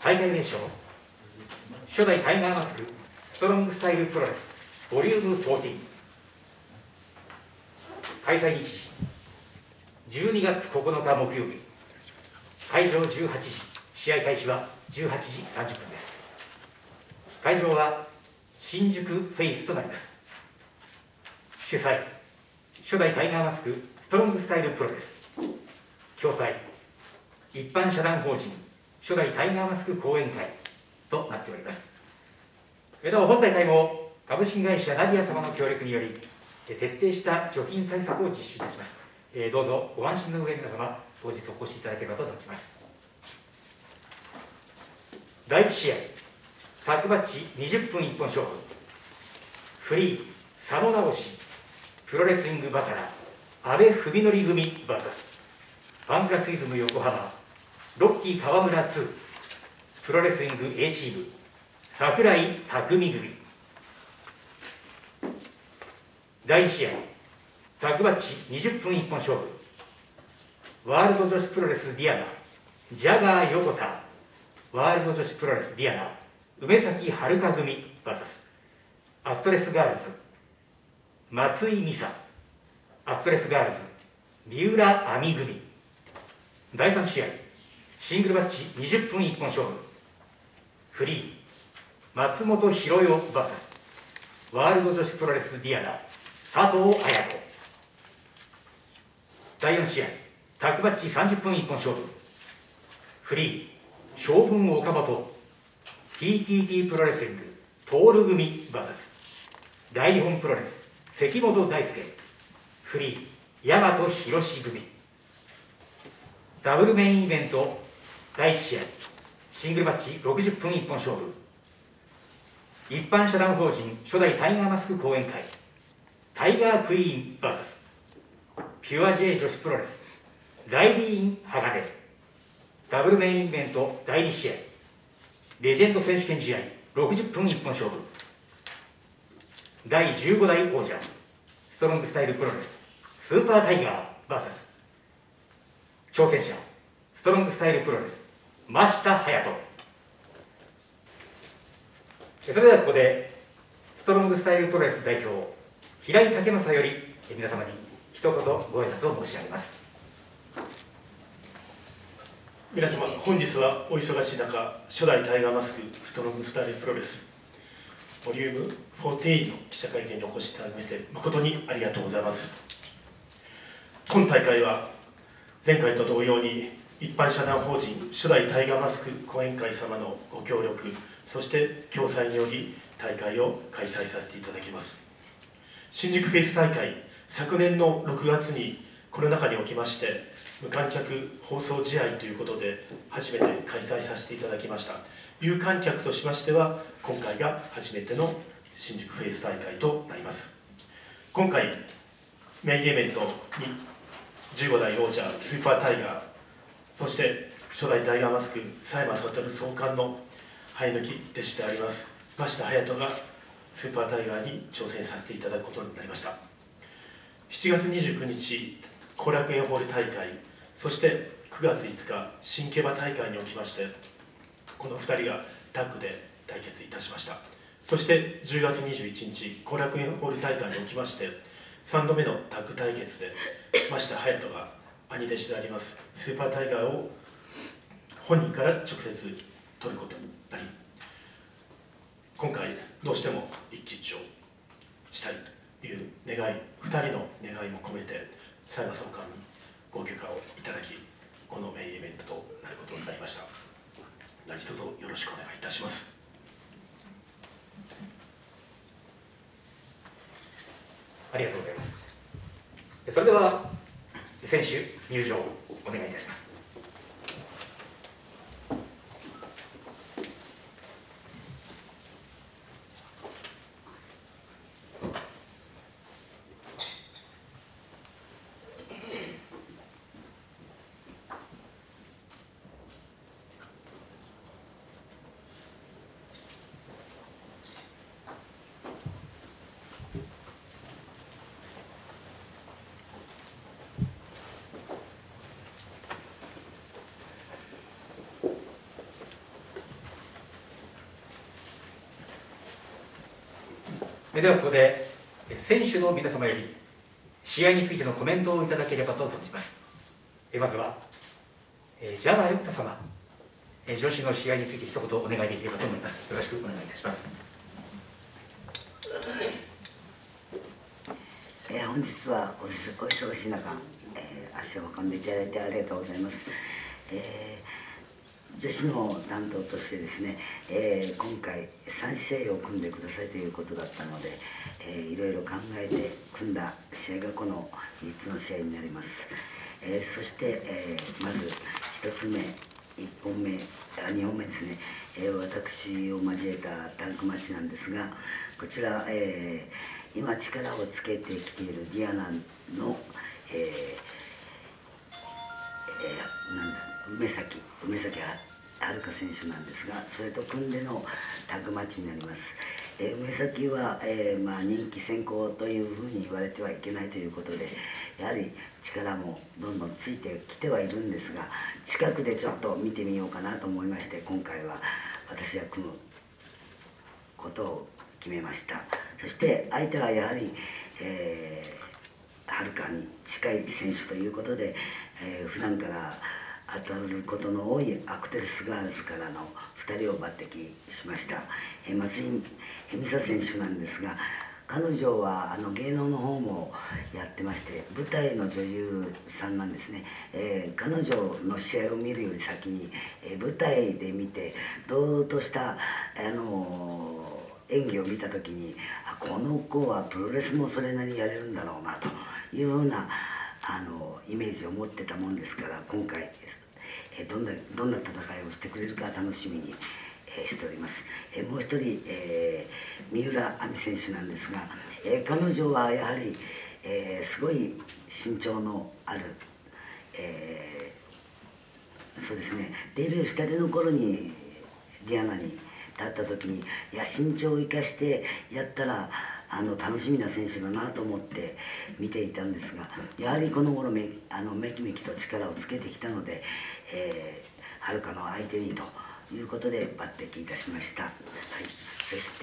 大会名称、初代タイガーマスクストロングスタイルプロレスボリューム14。開催日時12月9日木曜日、会場18時、試合開始は18時30分です。会場は新宿フェイスとなります。主催、初代タイガーマスクストロングスタイルプロレス。共催、一般社団法人初代タイガーマスク講演会となっております。なお本大会も株式会社ナディア様の協力により徹底した除菌対策を実施いたします。どうぞご安心の上、皆様当日お越しいただければと存じます。第1試合、タッグマッチ20分一本勝負、フリー佐野直しプロレスリングバサラ阿部文則組 VS ファンクラスイズム横浜ロッキー川村2プロレスリング A チーム櫻井匠組。第2試合、タッグマッチ20分一本勝負、ワールド女子プロレスディアナジャガー横田ワールド女子プロレスディアナ梅崎遥組 VS アクトレスガールズ松井美沙アクトレスガールズ三浦亜美組。第3試合、シングルマッチ20分一本勝負、フリー松本博代 VS ワールド女子プロレスディアナ佐藤綾子。第4試合、タッグマッチ30分一本勝負、フリー将軍岡本 TTT プロレスリングトール組 VS 大日本プロレス関本大輔フリー大和宏組。ダブルメインイベント第1試合、シングルマッチ60分一本勝負、一般社団法人初代タイガーマスク講演会タイガークイーン VS ピュア J 女子プロレスライディーン鋼。ダブルメインイベント第2試合、レジェンド選手権試合60分一本勝負、第15代王者ストロングスタイルプロレススーパータイガー VS 挑戦者ストロングスタイルプロレス真下隼人。それではここでストロングスタイルプロレス代表平井武正より皆様に一言ご挨拶を申し上げます。 皆様、本日はお忙しい中、初代タイガーマスクストロングスタイルプロレスボリューム14の記者会見にお越しいただきまして誠にありがとうございます。今大会は前回と同様に一般社団法人初代タイガーマスク講演会様のご協力、そして共催により大会を開催させていただきます。新宿フェイス大会、昨年の6月にコロナ禍におきまして無観客放送試合ということで初めて開催させていただきました。有観客としましては今回が初めての新宿フェイス大会となります。今回メインイベントに15代王者スーパータイガー、そして初代タイガーマスク佐山悟総監の生え抜き弟子であります真下隼人がスーパータイガーに挑戦させていただくことになりました。7月29日後楽園ホール大会、そして9月5日新競馬大会におきましてこの2人がタッグで対決いたしました。そして10月21日後楽園ホール大会におきまして3度目のタッグ対決で真下隼人が兄弟子でありますスーパータイガーを本人から直接取ることになり、今回どうしても一騎打ちをしたいという願い、2人の願いも込めて佐山総監にご許可をいただき、このメインイベントとなることになりました。何卒よろしくお願いいたします。 ありがとうございます。それでは選手入場お願いいたします。 ではここで選手の皆様より試合についてのコメントをいただければと存じます。まずはジャガー横田様、女子の試合について一言お願いできればと思います。よろしくお願いいたします。 本日はお忙しい中、足を運んでいただいてありがとうございます。女子の担当としてですね、今回3試合を組んでくださいということだったので、いろいろ考えて組んだ試合がこの3つの試合になります。そして、まず1つ目、2本目ですね、私を交えたタッグマッチなんですが、こちら、今力をつけてきているディアナの、梅崎遥選手なんですが、それと組んでのタッグマッチになります。梅崎は、人気先行というふうに言われてはいけないということで、やはり力もどんどんついてきてはいるんですが、近くでちょっと見てみようかなと思いまして、今回は私が組むことを決めました。そして相手はやはり、はるかに近い選手ということで、普段から当たることの多いアクテルスガールズからの2人を抜擢しました。松井美沙選手なんですが、彼女は芸能の方もやってまして、舞台の女優さんなんですね。彼女の試合を見るより先に、舞台で見て堂々とした演技を見た時に、この子はプロレスもそれなりにやれるんだろうなというようなイメージを持ってたもんですから、今回どんな戦いをしてくれるか楽しみにしております。もう一人、三浦亜美選手なんですが、彼女はやはり、すごい身長のある、そうですね、デビューしたての頃にディアナに立った時に、いや身長を生かしてやったら楽しみな選手だなと思って見ていたんですが、やはりこの頃めきめきと力をつけてきたので、はるかの相手にということで抜擢いたしました。はい、そして、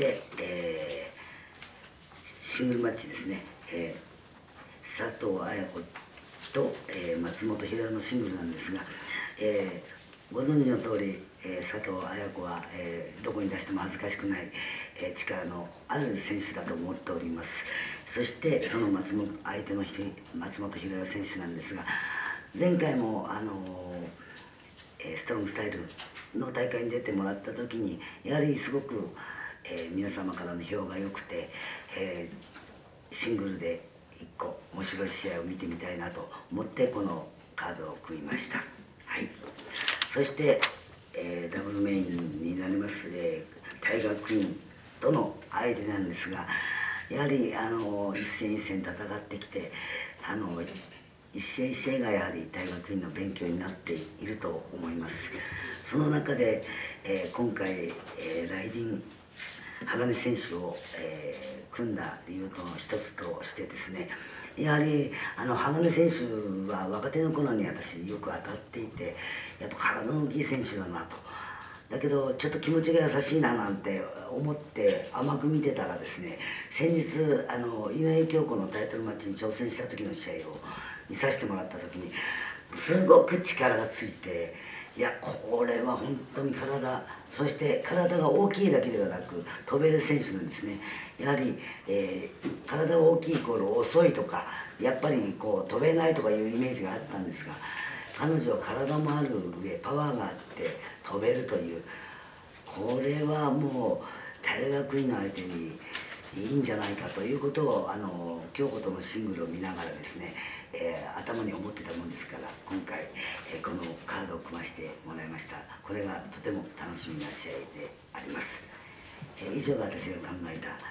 シングルマッチですね、佐藤綾子と、松本ひろのシングルなんですが、ご存知の通り、佐藤綾子は、どこに出しても恥ずかしくない、力のある選手だと思っております。そしてその相手の松本ひろ選手なんですが、前回もストロングスタイルの大会に出てもらった時に、やはりすごく、皆様からの評が良くて、シングルで1個面白い試合を見てみたいなと思ってこのカードを組みました。はい、そして、ダブルメインになります、タイガークイーンとの相手なんですが、やはり一戦一戦戦ってきて、一試合一試合がやはりタイガークイーンの勉強になっていると思います。その中で、今回、ライディン鋼選手を、組んだ理由の一つとしてですね、やはり鋼選手は若手の頃に私よく当たっていて、やっぱ体の大きい選手だなと。だけどちょっと気持ちが優しいななんて思って甘く見てたらですね、先日井上京子のタイトルマッチに挑戦した時の試合を見させてもらった時に、すごく力がついて、いやこれは本当にそして体が大きいだけではなく飛べる選手なんですね。やはり、体が大きいイコール遅いとか、やっぱりこう飛べないとかいうイメージがあったんですが、彼女は体もある上パワーがあって飛べるという、これはもうタイガークイーンの相手にいいんじゃないかということを京子とのシングルを見ながらですね、頭に思ってたもんですから、今回、このカードを組ませてもらいました。これがとても楽しみな試合であります。以上が私が考えた、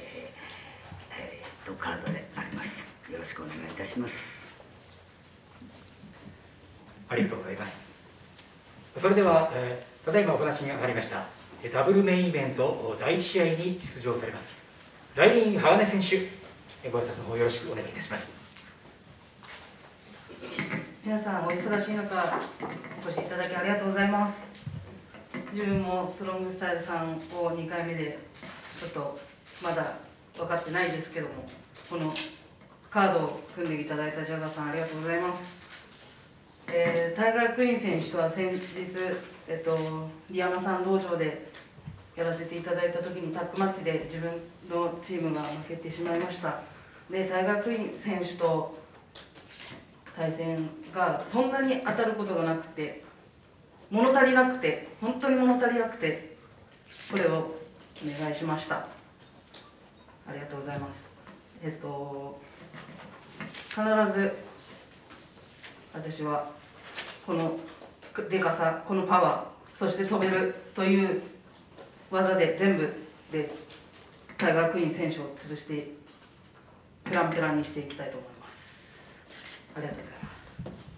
カードであります。よろしくお願いいたします。 ありがとうございます。それでは、ただいまお話に上がりましたダブルメインイベント第1試合に出場されますライディン鋼選手、ご挨拶の方よろしくお願いいたします。 皆さんお忙しい中お越しいただきありがとうございます。自分もストロングスタイルさんを2回目でちょっとまだ分かってないですけども、このカードを組んでいただいたジャガーさん、ありがとうございます。タイガー・クイーン選手とは先日、ディアナさん道場でやらせていただいたときにタッグマッチで自分のチームが負けてしまいました。で、タイガー・クイーン選手と対戦がそんなに当たることがなくて、物足りなくて、本当に物足りなくて、これをお願いしました。ありがとうございます。必ず私はこのでかさ、このパワー、そして飛べるという技で全部でタイガー・クイーン選手を潰してペランペランにしていきたいと思います。ありがとうございます。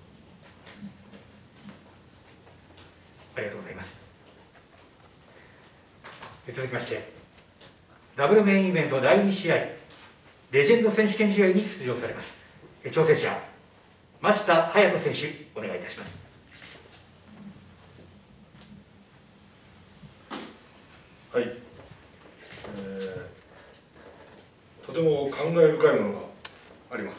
ありがとうございます。続きましてダブルメインイベント第2試合レジェンド選手権試合に出場されます挑戦者真下隼人選手、お願いいたします。 はい、とても感慨深いものがあります。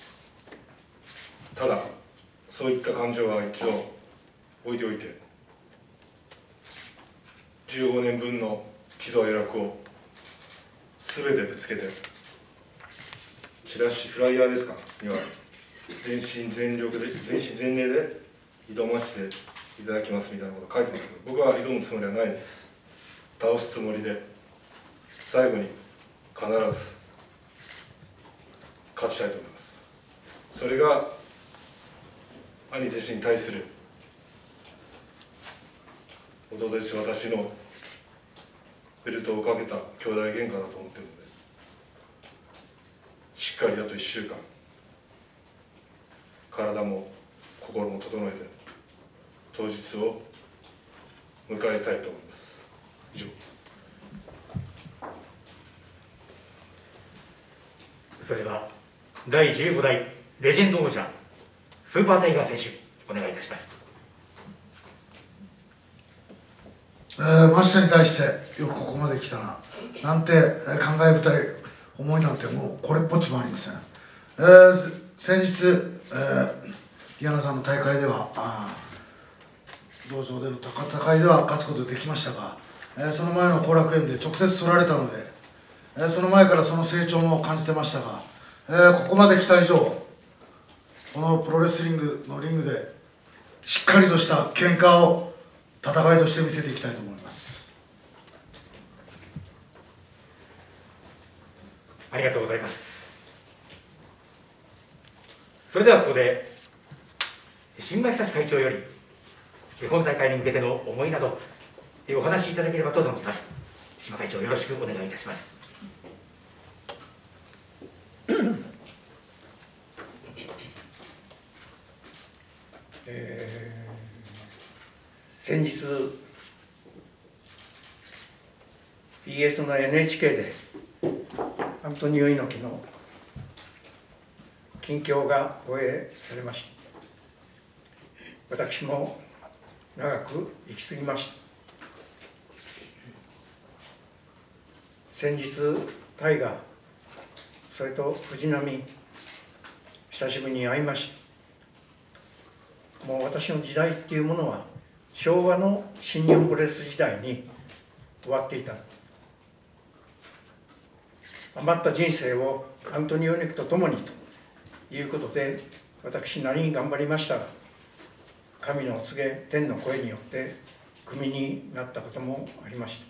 ただそういった感情は一度置いておいて、15年分の喜怒哀楽を全てぶつけて、チラシフライヤーですかには全身全霊で挑ませていただきますみたいなこと書いてますけど、僕は挑むつもりはないです。倒すつもりで最後に必ず勝ちたいと思います。それが兄弟子に対する弟弟子私のベルトをかけた兄弟喧嘩だと思っているので、しっかりあと1週間体も心も整えて当日を迎えたいと思います。以上。 それでは第15代レジェンド王者スーパータイガー選手、お願いいたします。 真下に対してよくここまで来たななんて感慨深い思いなんてもうこれっぽっちもありません。先日、ディアナさんの大会では道場での戦いでは勝つことができましたが、その前の後楽園で直接取られたので、その前からその成長も感じてましたが、ここまで来た以上このプロレスリングのリングでしっかりとした喧嘩を戦いとして見せていきたいと思います。 ありがとうございます。それではここで新米久志会長より本大会に向けての思いなどお話しいただければと存じます。島会長、よろしくお願いいたします。 先日 BS の NHK でアントニオ猪木の近況が放映されました。私も長く生き過ぎました。先日タイガー、それと藤波久しぶりに会いました。もう私の時代っていうものは昭和の新日本プロレス時代に終わっていた。余った人生をアントニオ猪木と共にということで私なりに頑張りましたが、神のお告げ、天の声によってクビになったこともありました。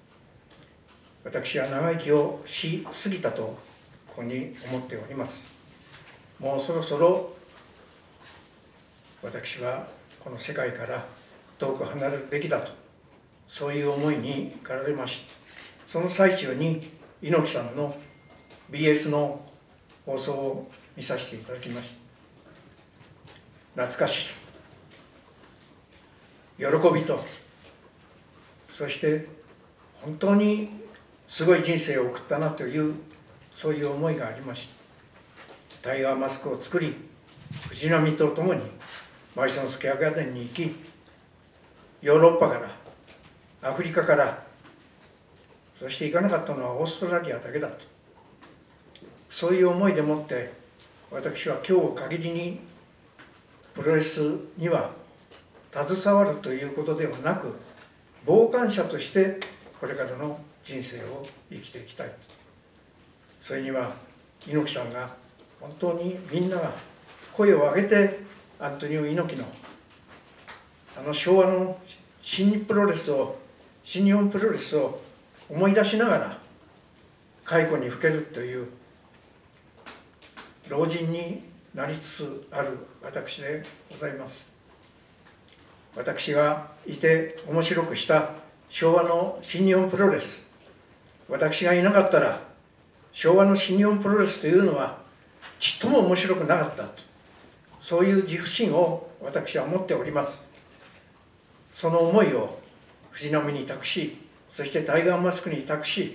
私は長生きをしすぎたとここに思っております。もうそろそろ私はこの世界から遠く離れるべきだと、そういう思いに駆られました。その最中に猪木さんの BS の放送を見させていただきました。懐かしさ、喜びと、そして本当にすごい人生を送ったなという、そういう思いがありました。タイガーマスクを作り、藤波と共にマリソンスケアガーデンに行き、ヨーロッパからアフリカからそして行かなかったのはオーストラリアだけだと、そういう思いでもって私は今日限りにプロレスには携わるということではなく、傍観者としてこれからの人生を生きていきたい。それには猪木さんが本当にみんなが声を上げてアントニオ猪木の昭和の新日本プロレスを思い出しながら解雇にふけるという老人になりつつある私でございます。私がいて面白くした昭和の新日本プロレス、私がいなかったら昭和の新日本プロレスというのはちっとも面白くなかった、そういう自負心を私は持っております。その思いを藤波に託し、そしてタイガーマスクに託し、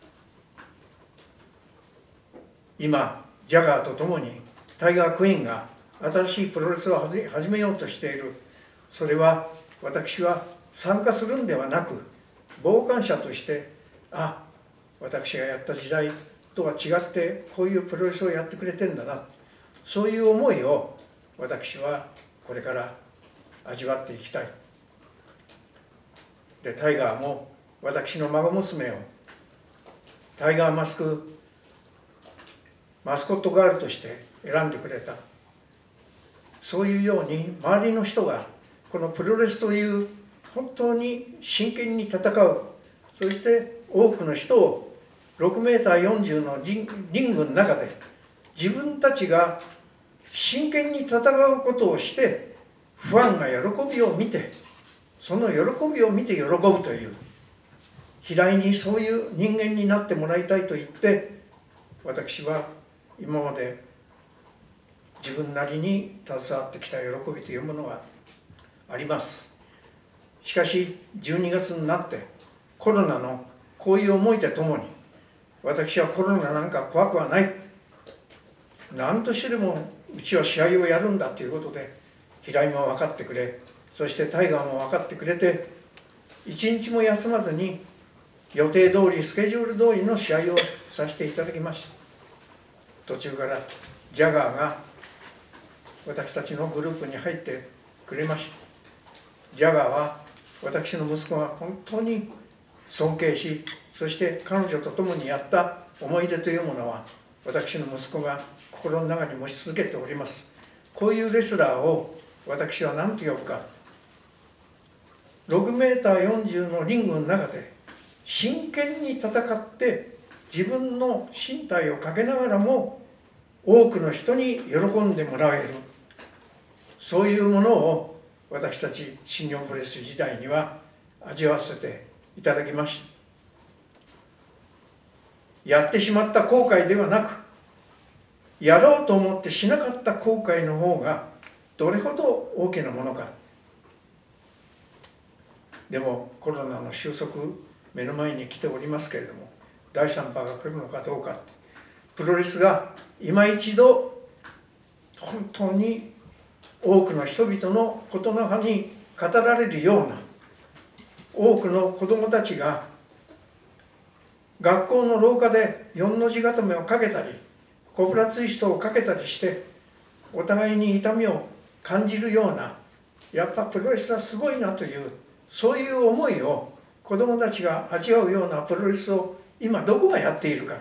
今ジャガーとともにタイガークイーンが新しいプロレスを始めようとしている。それは私は参加するんではなく、傍観者として、あ、私がやった時代とは違ってこういうプロレスをやってくれてんだな、そういう思いを私はこれから味わっていきたい。でタイガーも私の孫娘をタイガーマスコットガールとして選んでくれた。そういうように周りの人がこのプロレスという本当に真剣に戦う、そして多くの人を6メーター40のリングの中で自分たちが真剣に戦うことをして、ファンが喜びを見て、その喜びを見て喜ぶという、平井にそういう人間になってもらいたいと言って、私は今まで自分なりに携わってきた喜びというものがあります。しかし12月になってコロナのこういう思いとともに、私はコロナなんか怖くはない、何としてでもうちは試合をやるんだということで平井も分かってくれ、そしてタイガーも分かってくれて、一日も休まずに予定通りスケジュール通りの試合をさせていただきました。途中からジャガーが私たちのグループに入ってくれました。ジャガーは私の息子が本当に尊敬し、そして彼女と共にやった思い出というものは私の息子が心の中に持ち続けております。こういうレスラーを私は何と呼ぶか、6メーター40のリングの中で真剣に戦って自分の身体をかけながらも多くの人に喜んでもらえる、そういうものを私たち新日本プロレス時代には味わわせていただきました。やってしまった後悔ではなく、やろうと思ってしなかった後悔の方がどれほど大きなものか。でもコロナの収束目の前に来ておりますけれども、第3波が来るのかどうか、プロレスが今一度本当に多くの人々のことの葉に語られるような、多くの子どもたちが学校の廊下で4の字固めをかけたりコプラツイストをかけたりしてお互いに痛みを感じるような、やっぱプロレスはすごいなという、そういう思いを子どもたちが味わうようなプロレスを今どこがやっているか。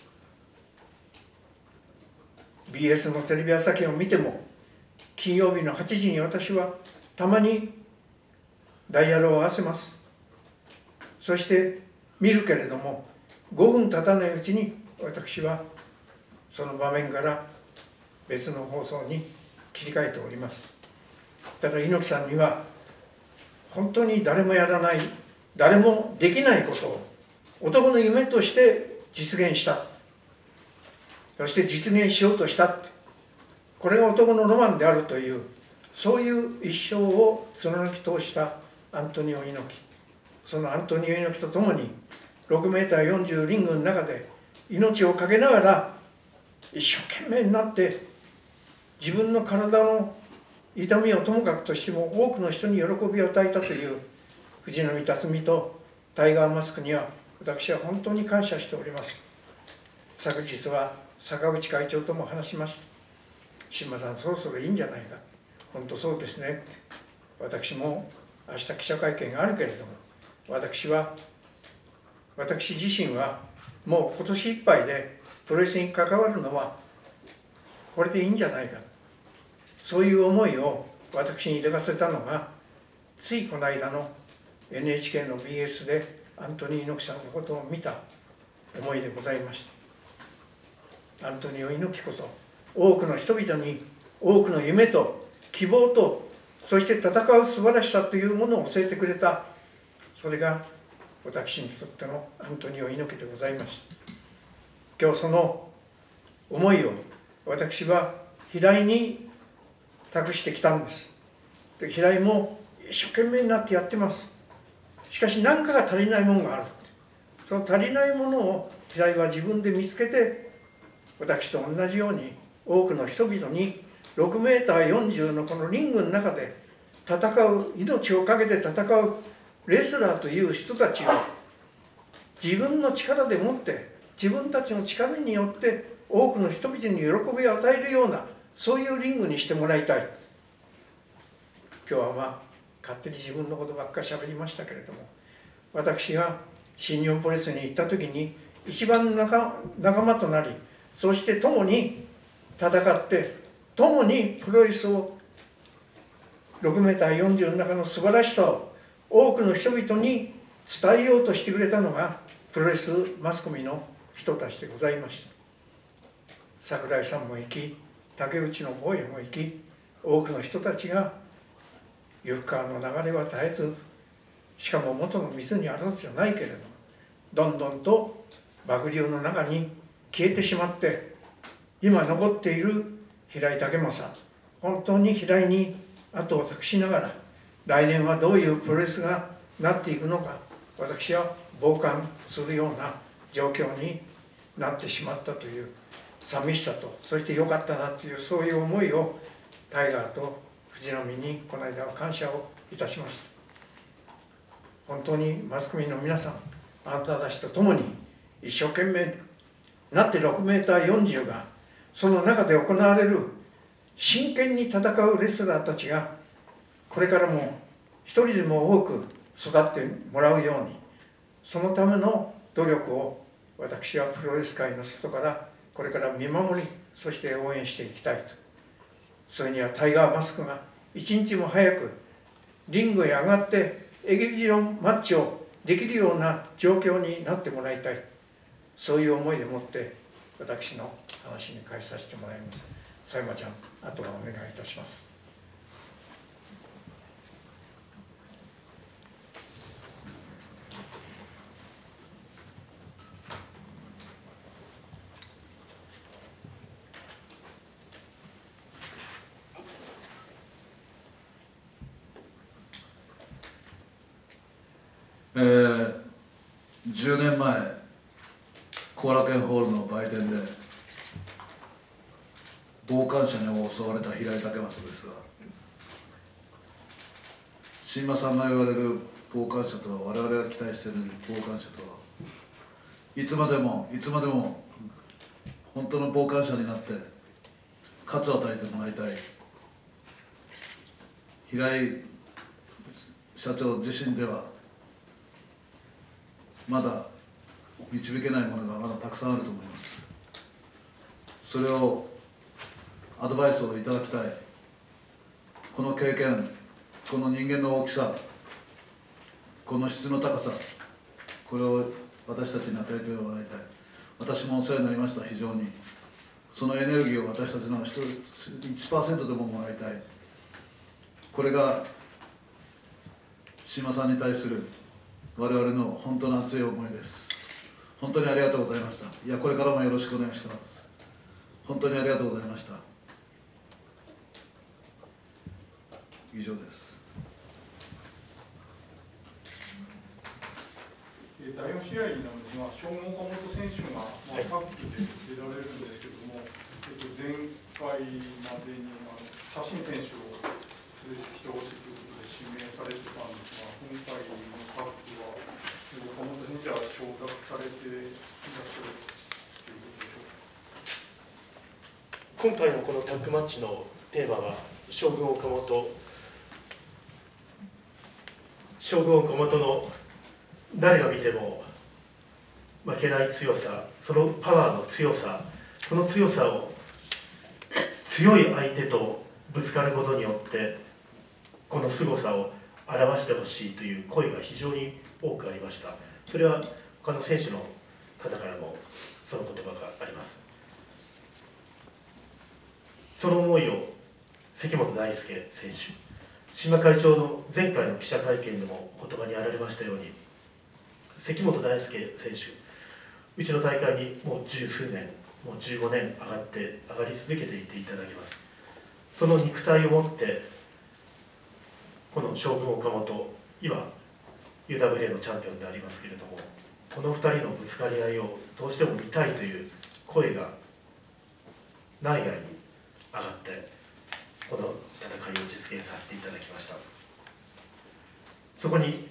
BS のテレビ朝日を見ても金曜日の8時に私はたまにダイヤルを合わせます。そして見るけれども5分経たないうちに私はその場面から別の放送に切り替えております。ただ猪木さんには本当に誰もやらない、誰もできないことを男の夢として実現した、そして実現しようとした、これが男のロマンであるという、そういう一生を貫き通したアントニオ猪木。そのアントニオ猪木と共に6メーター40リングの中で命を懸けながら一生懸命になって自分の体の痛みをともかくとしても多くの人に喜びを与えたという藤波辰巳とタイガーマスクには私は本当に感謝しております。昨日は坂口会長とも話しました。新馬さん、そろそろいいんじゃないか。本当そうですね。私も明日記者会見があるけれども、私自身はもう今年いっぱいでプロレスに関わるのはこれでいいんじゃないか、そういう思いを私に抱かせたのが、ついこの間の NHK の BS でアントニオ猪木さんのことを見た思いでございました。アントニオ猪木こそ多くの人々に多くの夢と希望と、そして戦う素晴らしさというものを教えてくれた、それが私にとってのアントニオ猪木でございました。今日その思いを私は平井に託してきたんです。で、平井も一生懸命になってやってます。しかし何かが足りないものがある。その足りないものを平井は自分で見つけて、私と同じように多くの人々に6メーター40のこのリングの中で戦う、命を懸けて戦うレスラーという人たちを自分の力でもって、自分たちの力によって多くの人々に喜びを与えるような、そういうリングにしてもらいたい。今日は勝手に自分のことばっかり喋りましたけれども、私が新日本プロレスに行った時に一番仲間となり、そして共に戦って共にプロレスを6メーター40の中の素晴らしさを多くの人々に伝えようとしてくれたのがプロレスマスコミの人たちでございました。櫻井さんも行き、竹内の坊やも行き、多くの人たちが由布川の流れは絶えず、しかも元の水にあらずじゃないけれども、どんどんと濁流の中に消えてしまって、今残っている平井武正、本当に平井に後を託しながら、来年はどういうプロレスがなっていくのか、私は傍観するような状況になってしまったという寂しさと、そして良かったなという、そういう思いをタイガーと藤波にこの間は感謝をいたしました。本当にマスコミの皆さん、あなたたちと共に一生懸命なって6メーター40が、その中で行われる真剣に戦うレスラーたちが、これからも一人でも多く育ってもらうように、そのための努力を私はプロレス界の外からこれから見守り、そして応援していきたいと。それにはタイガーマスクが一日も早くリングへ上がってエキシビジョンマッチをできるような状況になってもらいたい、そういう思いでもって私の話に返させてもらいます。佐山ちゃん、あとはお願いいたします。 10年前、後楽園ホールの売店で傍観者に襲われた平井武正ですが、新馬さんが言われる傍観者とは、我々が期待している傍観者とはいつまでも本当の傍観者になって喝を与えてもらいたい。平井社長自身ではまだ導けないものがまだたくさんあると思います。それをアドバイスをいただきたい。この経験、この人間の大きさ、この質の高さ、これを私たちに与えてもらいたい。私もお世話になりました。非常にそのエネルギーを私たちの 1% でももらいたい。これが島さんに対する我々の本当の熱い思いです。本当にありがとうございました。いや、これからもよろしくお願いします。本当にありがとうございました。以上です。 第4試合なんですが、ショーン・岡本選手が各局で出られるんですけれども、前回までに写真選手を連れてきてほしいということで指名されてたんですが、今回の各局は岡本選手は昇格えていらっしゃるということでしょうか。 今回のこのタッグマッチのテーマは将軍岡本の誰が見ても負けない強さ、そのパワーの強さ、この強さを強い相手とぶつかることによってこの凄さを表してほしいという声が非常に多くありました。それは他の選手の方からもその言葉があります。その思いを関本大輔選手、島会長の前回の記者会見でもお言葉にあられましたように、関本大輔選手、うちの大会にもう十数年、もう15年上がり続けていていただきます。その肉体を持ってこの将軍岡本、今 UWA のチャンピオンでありますけれども、この2人のぶつかり合いをどうしても見たいという声が内外に上がって、この戦いを実現させていただきました。そこに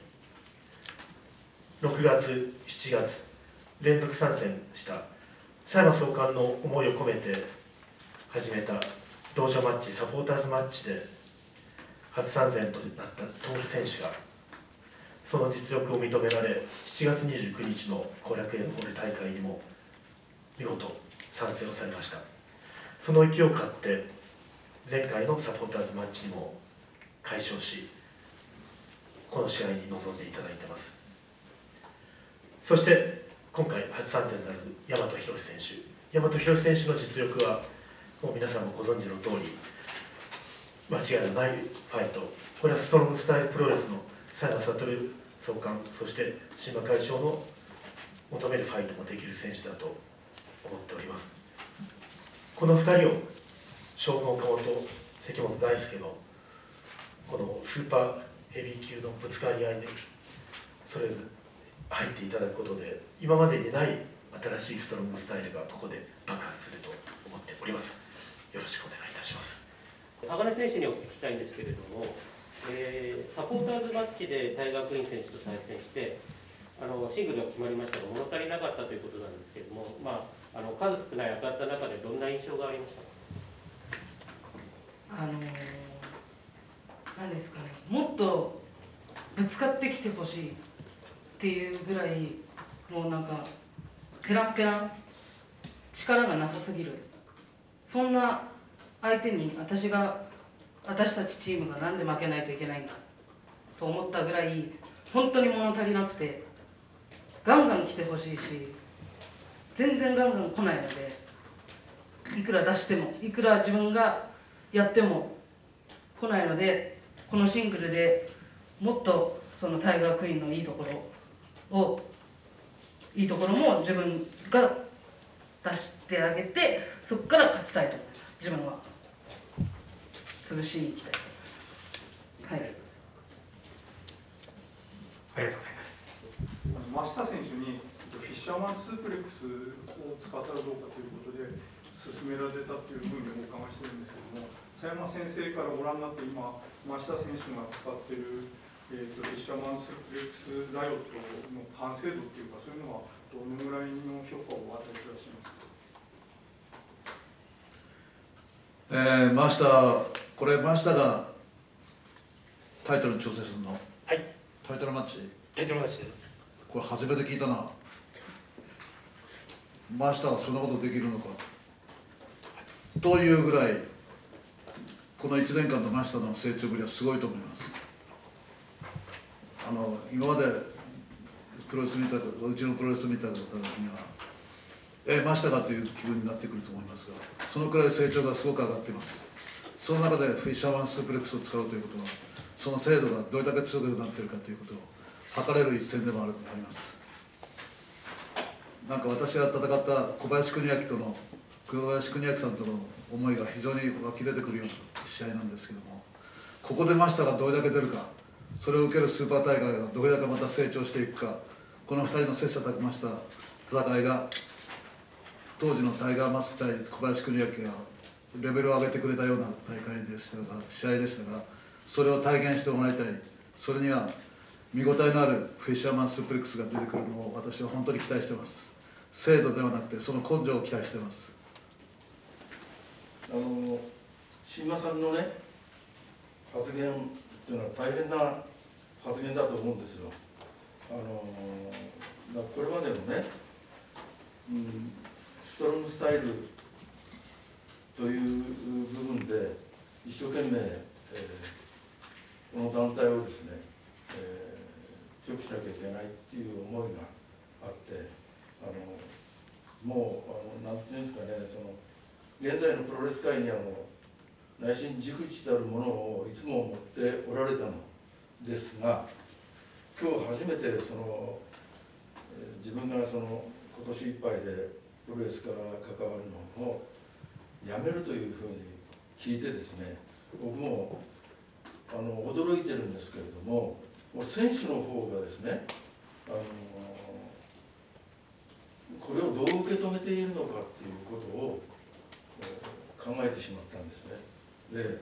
6月、7月連続参戦した佐山総監の思いを込めて始めた同所マッチ、サポーターズマッチで初参戦となった徹選手がその実力を認められ、7月29日の後楽園ホール大会にも見事参戦をされました。その勢いを買って前回のサポーターズマッチにも快勝し、この試合に臨んでいただいています。そして今回初参戦になる大和宏選手、大和宏選手の実力はもう皆さんもご存知の通り間違いのないファイト、これはストロングスタイルプロレスの佐山悟総監、そして島会長の求めるファイトもできる選手だと思っております。この2人を将軍岡本、関本大輔のこのスーパーヘビー級のぶつかり合いにそれぞれ入っていただくことで、今までにない新しいストロングスタイルがここで爆発すると思っております。よろしくお願いいたします。 鋼選手にお聞きしたいんですけれども、サポーターズマッチで大学院選手と対戦してシングルは決まりましたが物足りなかったということなんですけれども、数少ない当たった中でどんな印象がありましたか？ 何ですかね、もっとぶつかってきてほしいっていうぐらい、もうなんかペランペラン、力がなさすぎる、そんな相手に私たちチームがなんで負けないといけないんだと思ったぐらい、本当に物足りなくて、ガンガン来てほしいし、全然ガンガン来ないので、いくら出してもいくら自分がやっても来ないので、このシングルでもっとそのタイガークイーンのいいところも自分が出してあげて、そこから勝ちたいと思います。自分は潰しに行きたいと思います。はい、 ありがとうございます。 増田選手にフィッシャーマンスープレックスを使ったらどうかということで勧められたというふうにお伺いしてるんですけども、佐山先生からご覧になって今増田選手が使っているフィッシャーマンスープレックスライオットの完成度っていうか、そういうのはどのぐらいの評価を与えていらっしゃいますか？ これ増田がタイトルに挑戦するの？ はい、 タイトルマッチ？ タイトルマッチです。 これ初めて聞いたな。増田はそんなことできるのかというぐらい、この1年間の増田の成長ぶりはすごいと思います。今までプロレス見た、うちのプロレス見た方には増田かという気分になってくると思いますが、そのくらい成長がすごく上がっています。その中でフィッシャーマンスープレックスを使うということは、その精度がどれだけ強くなっているかということを測れる一戦でもあります。なんか私が戦った小林邦明さんとの思いが非常に湧き出てくるような試合なんですけども、ここで増田がどれだけ出るか、それを受けるスーパー大会がどれだけまた成長していくか、この2人の切磋琢磨した戦いが、当時のタイガーマスク対小林邦明がレベルを上げてくれたような大会でしたが、試合でしたが、それを体現してもらいたい。それには見応えのあるフィッシャーマンスープレックスが出てくるのを私は本当に期待しています。精度ではなくてその根性を期待しています。 新間さんのね発言っていうのは大変な発言だと思うんですよ。これまでのね、ストロングスタイルという部分で一生懸命、この団体をですね、強くしなきゃいけないっていう思いがあって、もうなんていうんですかね、現在のプロレス界に内心軸地たるものをいつも持っておられたのですが、今日初めて自分が今年いっぱいでプロレスから関わるのをやめるというふうに聞いてですね、僕も驚いてるんですけれども、選手の方がですね、これをどう受け止めているのかっていうことを考えてしまったんですね。で、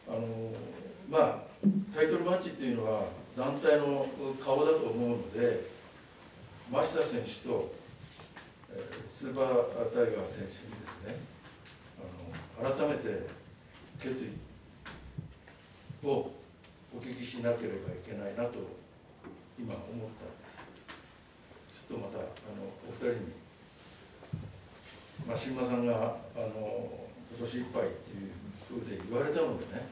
タイトルマッチっていうのは団体の顔だと思うので、増田選手とスーパータイガー選手にですね、改めて決意をお聞きしなければいけないなと今思ったんです。ちょっとまたお二人に、新間さんが今年いっぱいっていうふうで言われたのでね、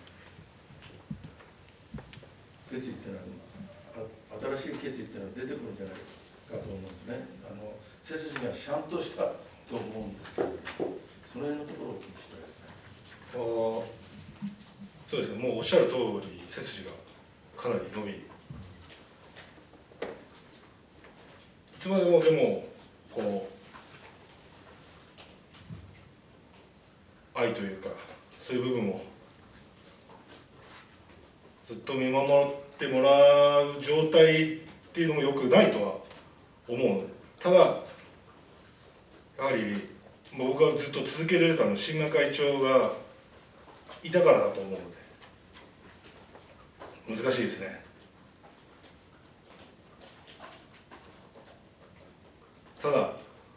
決意っていうのは新しい決意っていうのは出てくるんじゃないかと思うんですね。背筋がシャンとしたと思うんですけど、その辺のところをお聞きしたいですね。 そうですね、もうおっしゃる通り背筋がかなり伸び、いつまでもでも愛というかそういう部分をずっと見守ってもらう状態っていうのもよくないとは思うので、ただやはり僕がずっと続けられたのは新間会長がいたからだと思うので難しいですね。ただ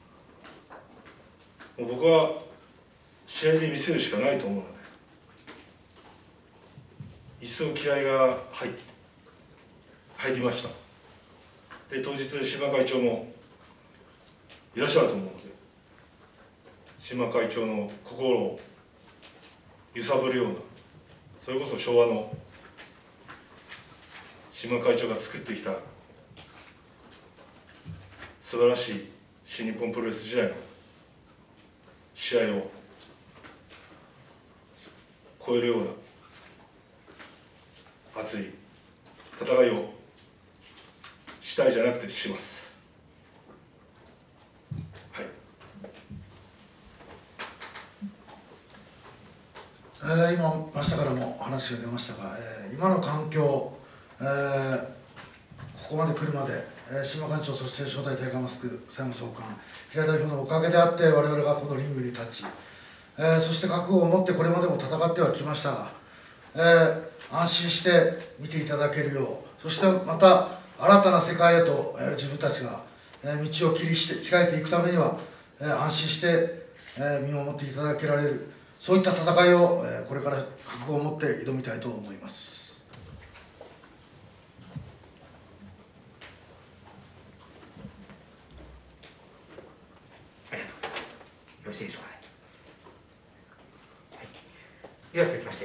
僕は試合で見せるしかないと思うので、一層気合が入りました。で当日新間会長もいらっしゃると思うので、新間会長の心を揺さぶるような、それこそ昭和の新間会長が作ってきた素晴らしい新日本プロレス時代の試合を超えるような熱い戦いをしたいじゃなくてします。はい。 今真下からも話が出ましたが、今の環境、ここまで来るまで、新間館長、そして初代タイガーマスク佐山総監、平代表のおかげであって我々がこのリングに立ち、そして覚悟を持ってこれまでも戦ってはきましたが、安心して見ていただけるよう、そしてまた新たな世界へと、自分たちが、道を切り開いていくためには、安心して、見守っていただけられる、そういった戦いを、これから覚悟を持って挑みたいと思います。 ありがとう。よろしいでしょうか。はい、では続きまして。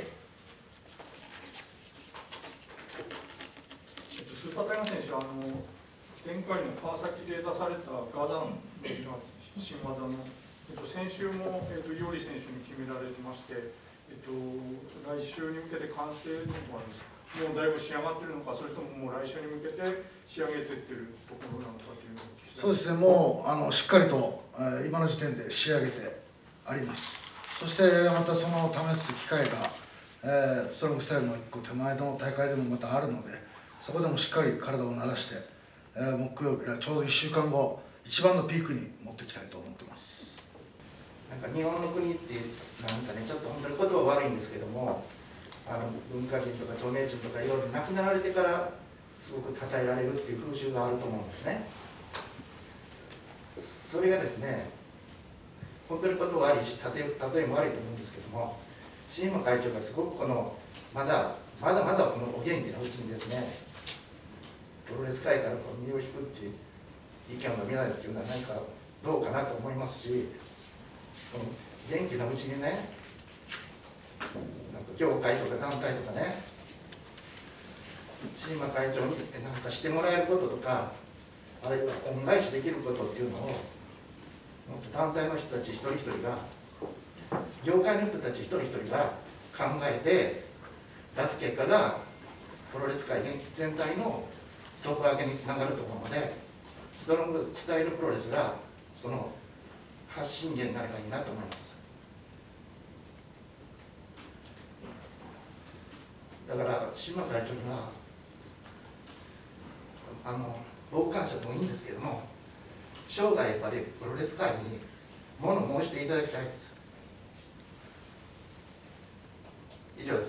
スーパータイガー選手、前回の川崎で出されたガダンの新技の、先週も、伊織選手に決められてまして、来週に向けて完成のところです。もうだいぶ仕上がってるのか、それとももう来週に向けて仕上げていってるところなのかというのを聞きたい。 そうですね、もうしっかりと、今の時点で仕上げてあります。そしてまたその試す機会が、ストロングスタイルの一個手前の大会でもまたあるので、そこでもしっかり体を慣らして、木曜日ちょうど1週間後、一番のピークに持っていきたいと思ってます。 なんか日本の国ってなんかね、ちょっと本当に言葉悪いんですけども、文化人とか著名人とかいろいろ亡くなられてからすごく称えられるっていう風習があると思うんですね。それがですね、本当にことは悪いし、例えも悪いと思うんですけども、シーマ会長がすごくまだこのお元気なうちにですね、プロレス界から身を引くっていう意見を述べないっていうのは何かどうかなと思いますし、この元気なうちにね、なんか業界とか団体とかね、シーマ会長に何かしてもらえることとか、あるいは恩返しできることっていうのを、団体の人たち一人一人が、業界の人たち一人一人が考えて出す結果が、プロレス界全体の底上げにつながると思うので、ストロングスタイルプロレスがその発信源になればいいなと思います。だから島会長には傍観者でもいいんですけども、生涯やっぱりプロレス界に物申していただきたいです。以上です。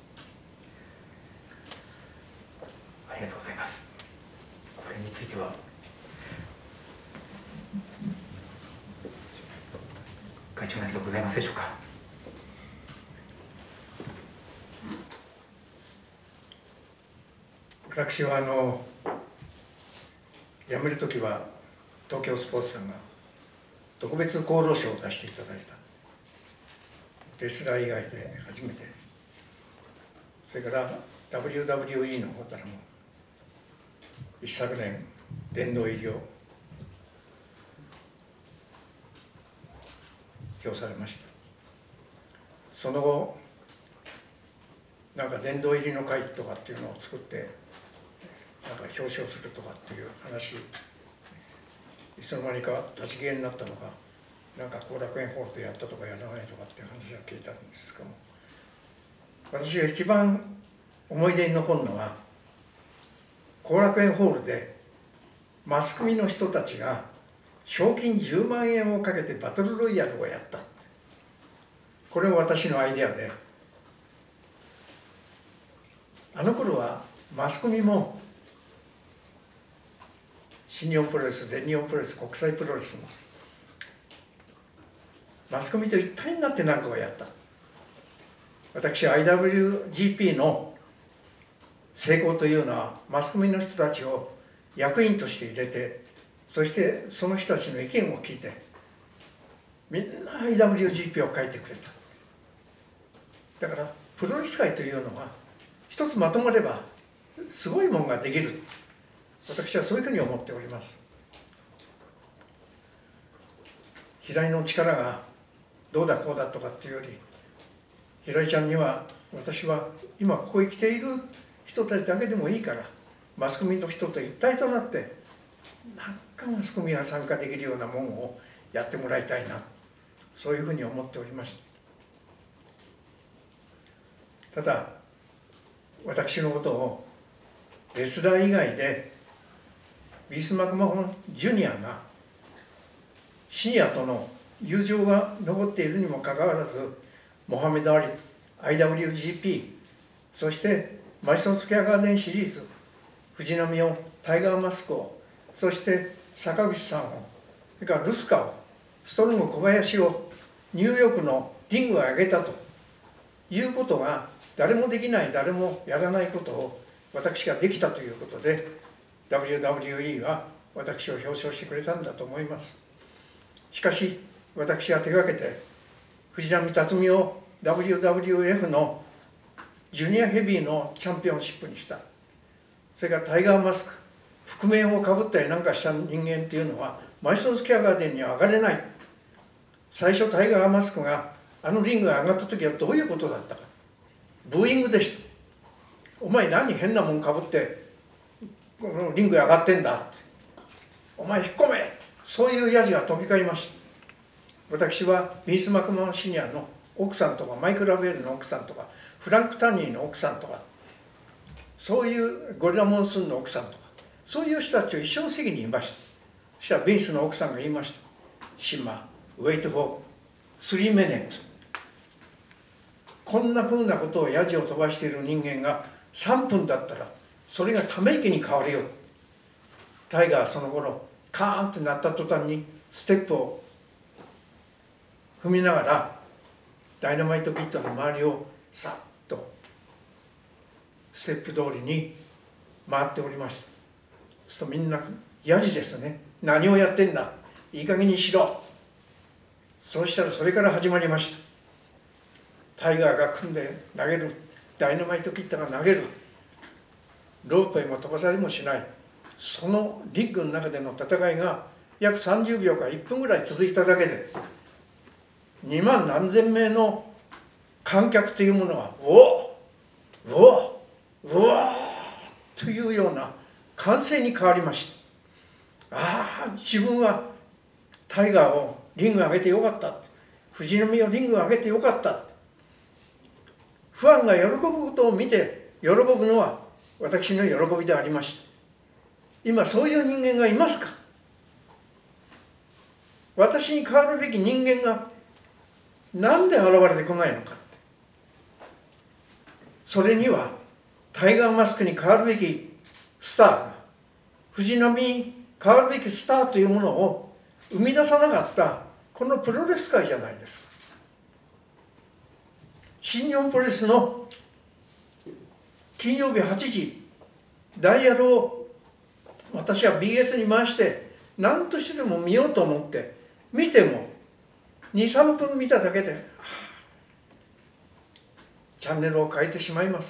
ありがとうございます。これについては会長、何かございますでしょうか。 私は辞めるときは東京スポーツさんが特別功労賞を出していただいた。レスラー以外で初めて。それから WWE の方からも一昨年殿堂入りを表されました。その後なんか殿堂入りの会とかっていうのを作ってなんか表彰するとかっていう話、いつの間にか立ち消えになったのか、なんか後楽園ホールでやったとかやらないとかっていう話は聞いたんですけども、私が一番思い出に残るのは後楽園ホールでマスコミの人たちが賞金10万円をかけてバトルロイヤルをやった。これは私のアイデアで、あの頃はマスコミも新日本プロレス、全日本プロレス、国際プロレスもマスコミと一体になって何かをやった。私 IWGP の成功というのはマスコミの人たちを役員として入れて、そしてその人たちの意見を聞いてみんな IWGP を書いてくれた。だからプロレス界というのは一つまとまればすごいものができる。私はそういうふうに思っております。平井の力がどうだこうだとかっていうより、平井ちゃんには私は今ここに来ている人たちだけでもいいからマスコミの人と一体となってなんかマスコミが参加できるようなものをやってもらいたいな、そういうふうに思っております。ただ私のことをレスラー以外でビース・マクマホン・ジュニアがシニアとの友情が残っているにもかかわらず、モハメド・アリ、IWGP、そしてマジソンスケアガーデンシリーズ、藤波を、タイガーマスクを、そして坂口さんを、それからルスカを、ストロング小林をニューヨークのリングへ上げたということが、誰もできない、誰もやらないことを私ができたということで、WWE は私を表彰してくれたんだと思います。しかし私が手がけて藤波辰巳を WWF のジュニアヘビーのチャンピオンシップにした。それからタイガーマスク、覆面をかぶったりなんかした人間っていうのはマイソンスケアガーデンには上がれない。最初タイガーマスクがあのリングが上がった時はどういうことだったか。ブーイングでした。お前何変なもんかぶってこのリングへ上がってんだって、お前引っ込め、そういうヤジが飛び交いました。私はビース・マクマホンシニアの奥さんとかマイク・ラベールの奥さんとかフランク・タニーの奥さんとか、そういうゴリラ・モンスーンの奥さんとか、そういう人たちを一緒の席にいました。そしたらビースの奥さんが言いました。シンマ、ウェイト・フォー3 minutes。こんなふうなことをヤジを飛ばしている人間が3分だったらそれがため息に変わるよ。タイガーはその頃カーンってなった途端にステップを踏みながらダイナマイトキッドの周りをさっとステップ通りに回っておりました。そうするとみんなヤジですね。何をやってんだ、いい加減にしろ。そうしたらそれから始まりました。タイガーが組んで投げる、ダイナマイトキッドが投げる、ロープへも飛ばされもしない、そのリッグの中での戦いが約30秒か1分ぐらい続いただけで2万何千名の観客というものはうおうおうおというような歓声に変わりました。ああ、自分はタイガーをリング上げてよかった、藤波をリング上げてよかった、ファンが喜ぶことを見て喜ぶのは私の喜びでありました。今そういう人間がいますか。私に代わるべき人間がなんで現れてこないのか。それにはタイガーマスクに代わるべきスターが、藤波に代わるべきスターというものを生み出さなかったこのプロレス界じゃないですか。新日本プロレスの金曜日8時ダイヤルを私は BS に回して何としてでも見ようと思って見ても 2,3 分見ただけでチャンネルを変えてしまいます。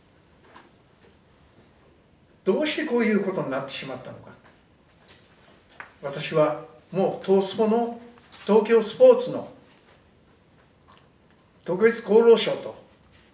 どうしてこういうことになってしまったのか。私はもう東スポの東京スポーツの特別功労賞と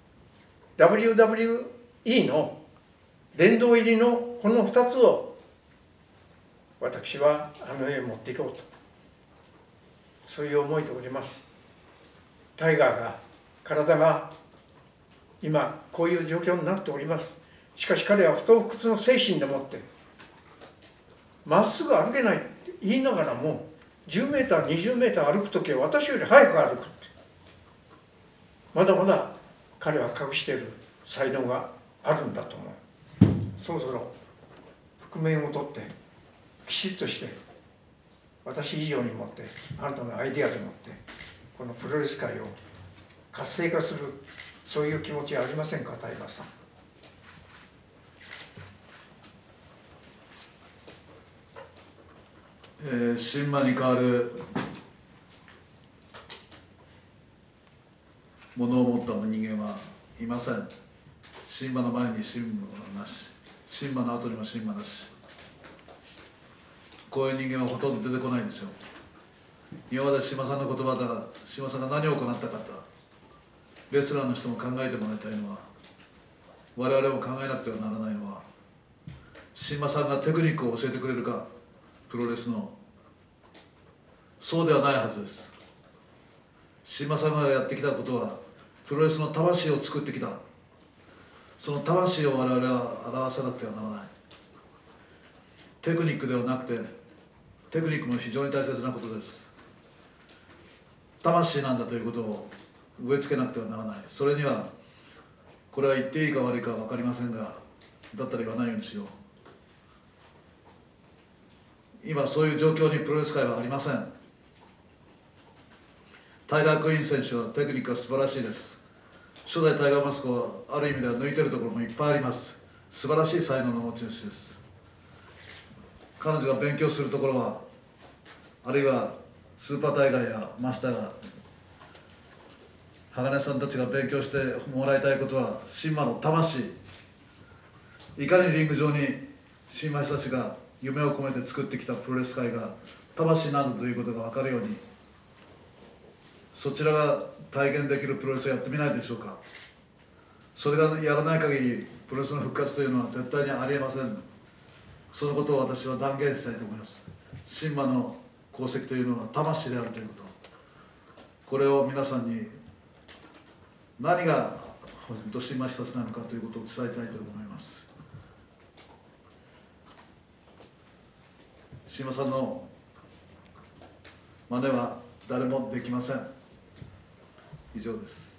WWE の殿堂入りのこの2つを私はあの世へ持っていこうと、そういう思いでおります。タイガーが体が今こういう状況になっております。しかし彼は不撓不屈の精神でもってまっすぐ歩けないって言いながらも10メーター20メーター歩くときは私より早く歩くって、まだまだ彼は隠している才能があるんだと思う。そろそろ覆面を取ってきちっとして私以上にもってあなたのアイデアでもってこのプロレス界を活性化する、そういう気持ちはありませんか、タイガーさん。 神馬に代わるものを持った人間はいません。神馬の前に神馬はなし、神馬の後にも神馬だし、こういう人間はほとんど出てこないんですよ。今まで島さんの言葉だ、島さんが何を行ったかレスラーの人も考えてもらいたいのは、我々も考えなくてはならないのは、島さんがテクニックを教えてくれるか、プロレスの。そうではないはずです。島さんがやってきたことはプロレスの魂を作ってきた。その魂を我々は表さなくてはならない。テクニックではなくて、テクニックも非常に大切なことです。魂なんだということを植え付けなくてはならない。それにはこれは言っていいか悪いか分かりませんが、だったら言わないようにしよう。今そういう状況にプロレス界はありません。タイガー・クイーン選手はテクニックが素晴らしいです。初代タイガーマスクはある意味では抜いてるところもいっぱいあります。素晴らしい才能の持ち主です。彼女が勉強するところは、あるいはスーパータイガーやマスターが、鋼さんたちが勉強してもらいたいことは神馬の魂。いかにリング上に神馬たちが夢を込めて作ってきたプロレス界が魂なんだということが分かるように、そちらが体現できるプロレスをやってみないでしょうか。それがやらない限りプロレスの復活というのは絶対にありえません。そのことを私は断言したいと思います。神馬の功績というのは魂であるということ、これを皆さんに何が神馬視察なのかということを伝えたいと思います。神馬さんの真似は誰もできません。以上です。